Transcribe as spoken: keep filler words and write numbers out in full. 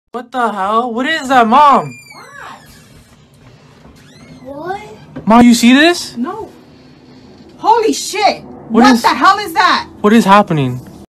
What the hell? What is that, Mom? What? Mom, you see this? No. Holy shit! What What is- the hell is that? What is happening?